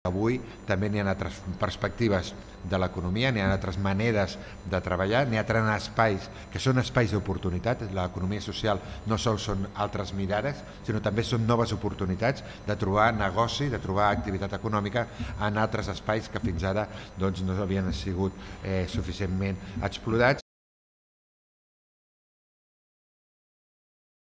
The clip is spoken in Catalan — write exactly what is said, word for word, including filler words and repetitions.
Avui també n'hi ha altres perspectives de l'economia, n'hi ha altres maneres de treballar, n'hi ha altres espais que són espais d'oportunitat. L'economia social no sols són altres mirades, sinó també són noves oportunitats de trobar negoci, de trobar activitat econòmica en altres espais que fins ara doncs, no havien sigut eh, suficientment explotats.